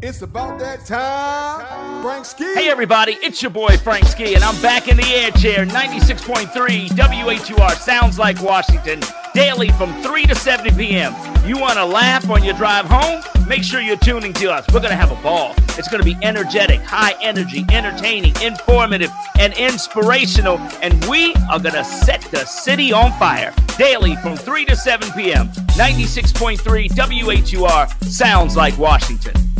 It's about that time. Frank Ski. Hey, everybody, it's your boy Frank Ski, and I'm back in the air chair, 96.3 WHUR Sounds Like Washington, daily from 3 to 7 p.m. You want to laugh on your drive home? Make sure you're tuning to us. We're going to have a ball. It's going to be energetic, high energy, entertaining, informative, and inspirational, and we are going to set the city on fire. Daily from 3 to 7 p.m., 96.3 WHUR Sounds Like Washington.